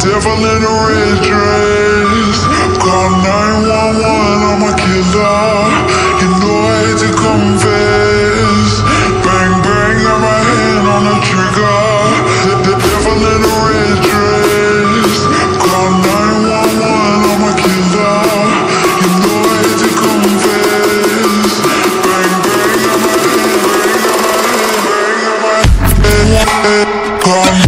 devil in a red dress. Call 911, I'm a killer. You know I hate to confess. Bang, bang, got my hand on the trigger. The devil in a red dress. Call 911, I'm a killer. You know I hate to confess. Bang, bang, got my hand, bang, got my hand, bang, got my hand. Call